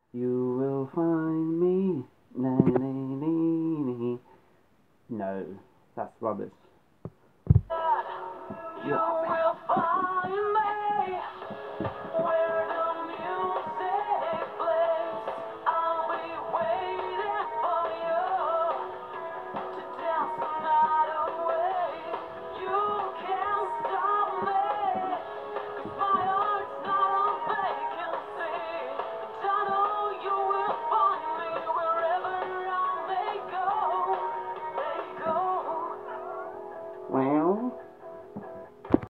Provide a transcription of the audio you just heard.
You will find me. Na, na, na, na. No, that's rubbish.